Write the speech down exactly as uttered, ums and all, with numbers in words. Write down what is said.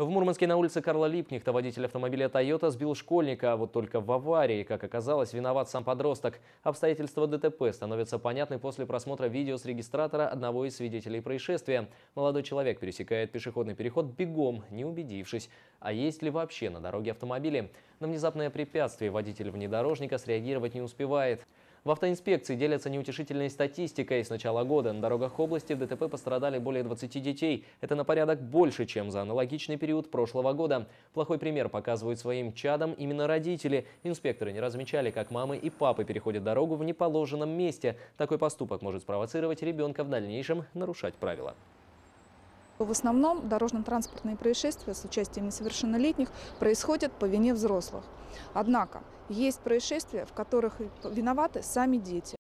В Мурманске на улице Карла Липкнехта водитель автомобиля Toyota сбил школьника. Вот только в аварии, как оказалось, виноват сам подросток. Обстоятельства ДТП становятся понятны после просмотра видео с регистратора одного из свидетелей происшествия. Молодой человек пересекает пешеходный переход бегом, не убедившись, а есть ли вообще на дороге автомобили. На внезапное препятствие водитель внедорожника среагировать не успевает. В автоинспекции делятся неутешительной статистикой. С начала года на дорогах области в ДТП пострадали более двадцати детей. Это на порядок больше, чем за аналогичный период прошлого года. Плохой пример показывают своим чадам именно родители. Инспекторы не размечали, как мамы и папы переходят дорогу в неположенном месте. Такой поступок может спровоцировать ребенка в дальнейшем нарушать правила. В основном дорожно-транспортные происшествия с участием несовершеннолетних происходят по вине взрослых. Однако есть происшествия, в которых виноваты сами дети.